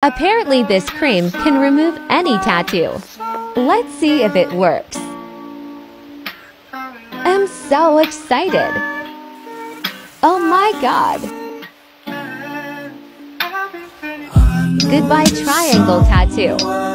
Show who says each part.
Speaker 1: Apparently this cream can remove any tattoo. Let's see if it works. I'm so excited. Oh my god. Goodbye triangle tattoo.